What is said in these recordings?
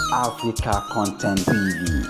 Africa Content TV.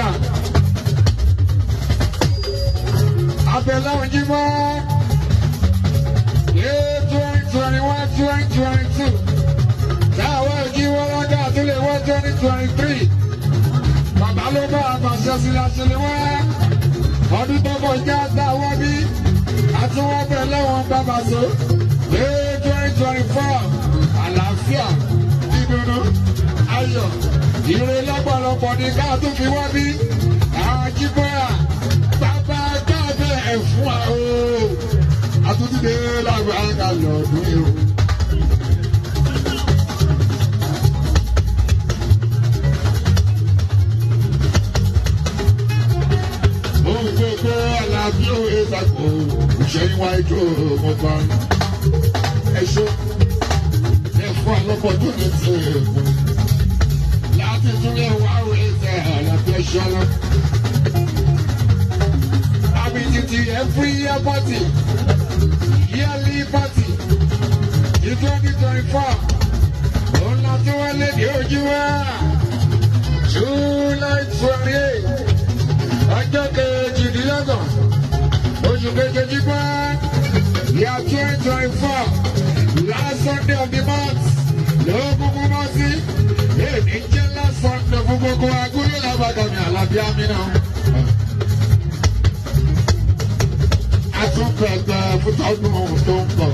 Abẹ́lá Òjìmọ́ 2022. Táwọn ìjì wọn lọ́dọ̀ àtúlẹ̀ wọ́n 2023. Bàbá ló bá àgbàṣẹ sí láṣẹlẹ̀ wá. Ọdún tó kọjá táwọn bí àtúwọ́n bẹ̀rẹ̀ lẹ́wọ̀n bàbá so. 2024 àlàáfíà ìdùnnú ayọ̀ ire lọ́pọ̀lọpọ̀ ní ká tún fi wá bí àwọn jíbọ́yà bàbá káàbẹ̀ ẹ̀fún àwọn àtúntìdé lágbàá lọ́dún yìí o. Gbogbo àlàbí òwe sàkó ìṣẹ́yìn wájú ọmọkọ ẹ̀ṣọ́ ẹ̀fọ́ àlọ́pọ̀ tó ní ti èkó láti tún lè wá òwe ṣe àlàbí ẹ̀ṣọ́ lọ. Abidjan every year party, yearly party, in 2024. Òun náà tí wọ́n lé ní ojú wa. July 28. Ọjọ́ kejìdínlọ́gbọ̀n oṣù kejìdínlọ́gbọ̀n year 2024 last Sunday of the month ló kúkú mọ́ sí èmi jẹ́ last Sunday fún gbogbo agúlé làbàgàmì àlàbí àmìnà. Àtúntẹ̀gbẹ̀ fún tọdún tó ń bọ̀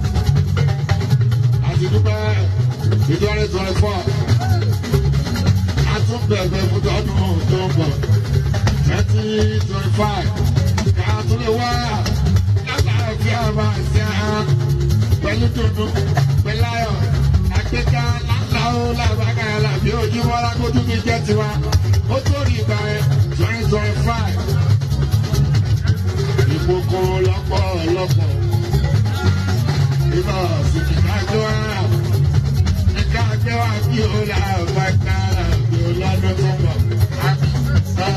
àti dúpẹ́ 2024 àtúntẹ̀gbẹ̀ fún tọdún tó ń bọ̀. 2025 kàtúlẹ̀ wá lábàáfíà máa ṣe án pẹ̀lú dùnú pẹ̀lú ayọ̀ àgbéká láńláwó làbákà làbí ojúmọ́ lágbójú mi jẹ́ tiwa ó tó rí ìgbà rẹ̀ 2025 ìkókó lọ́pọ̀lọpọ̀ ìbá òsìkì kájọ́ wá nígbà gbé wá bí ó làbákà làbí ó lọ́dún tó ń bọ̀ àbí sáà.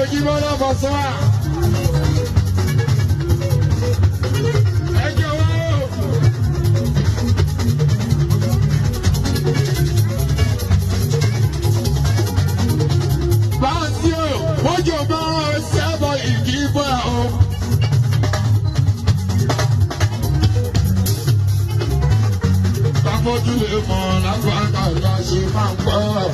jí bọ́lá fọ́sọ́ à. Ẹ jọ̀wọ́. Báńsì o, mọ́jọ́ bá ṣẹ́bọ̀ ìdìbò o. Káfọ́jú lè mọ̀ lágbàgbà la ṣe máa ń gbọ́.